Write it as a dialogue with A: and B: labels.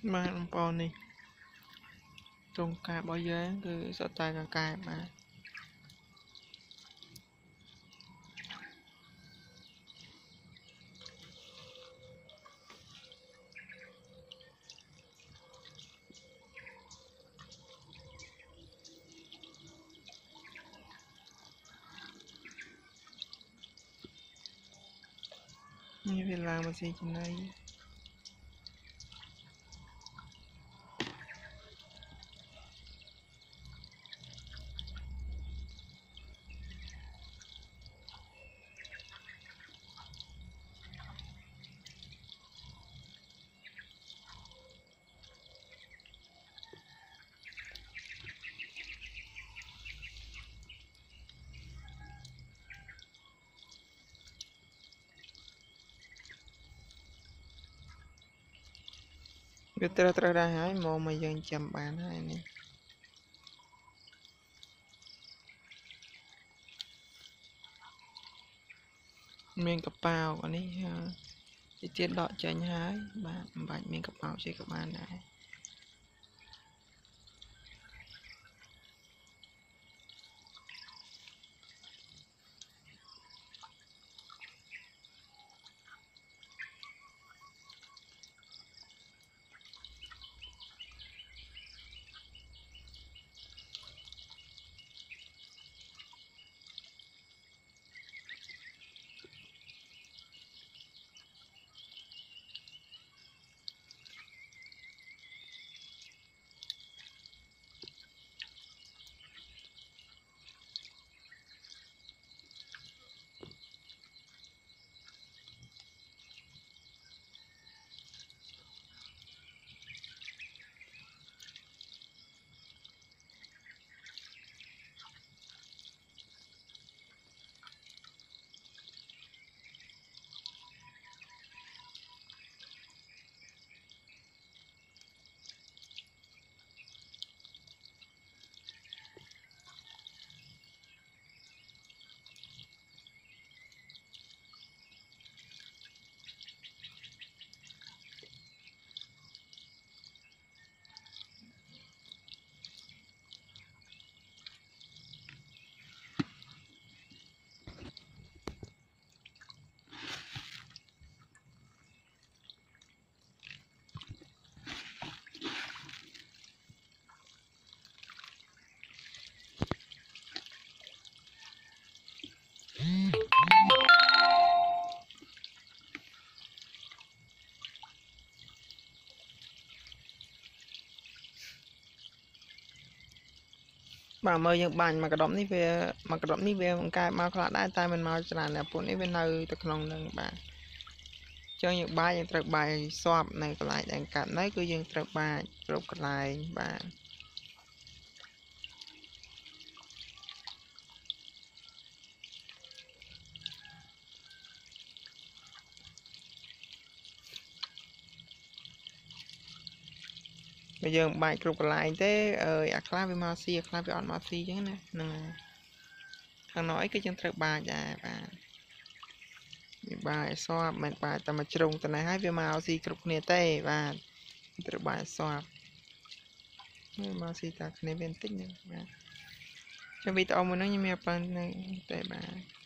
A: mà bò này trong cả bao giờ cứ sợ tay cả cài mà như vậy làm mà gì trên đây biết tra ra hái mò mà dân chầm bán hay này miếng cặp bao anh ấy thì tiết đọ chanh hái bạn miếng cặp bao chơi các bạn này bà mơ những bạn mà cái đom ní về một cái mà khá đã tay mình mau cho là phụ ní bên nơi từ lòng nâng bạn cho những bài những trật bài swap này còn lại đang cạn đấy cứ những trật bài rồi còn lại bạn bây giờ bài group còn lại thế class với mouse class với on mouse chứ nè thằng nói cái chân trật bài dạ bạn bài swap mình bài tầm mà trùng từ này hai với mouse group này tê và trật bài swap mouse ta này bên tích nữa trong video mình nói như mẹ bạn này tê bạn